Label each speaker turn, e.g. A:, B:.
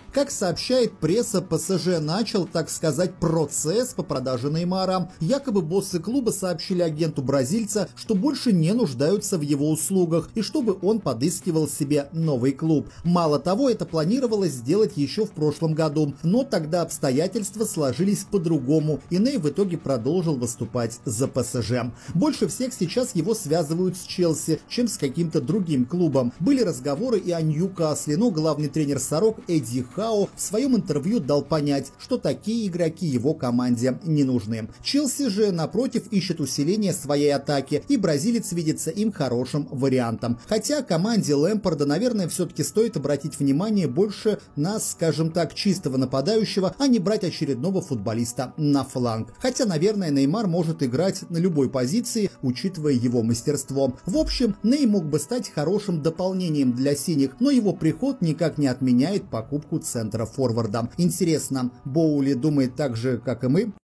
A: Как сообщает пресса, ПСЖ начал, так сказать, процесс по продаже Неймара. Якобы боссы клуба сообщили агенту бразильца, что больше не нуждаются в его услугах и чтобы он подыскивал себе новый клуб. Мало того, это планировалось сделать еще в прошлом году, но тогда обстоятельства сложились по-другому, и Ней в итоге продолжил выступать за ПСЖ. Больше всех сейчас его связывают с Челси, чем с каким-то другим клубом. Были разговоры и о Ньюкасле, но главный тренер «Сорок» Эдди Хау в своем интервью дал понять, что такие игроки его команде не нужны. Челси же, напротив, ищет усиление своей атаки, и бразилец видится им хорошим вариантом. Хотя команде Лэмпарда, наверное, все-таки стоит обратить внимание больше на, скажем так, чистого нападающего, а не брать очередного футболиста на фланг. Хотя, наверное, Неймар может играть на любой позиции, учитывая его мастерство. В общем, Ней мог бы стать хорошим дополнением для синих, но его приход никак не отменяет покупку центра форварда. Интересно, Боули думает так же, как и мы?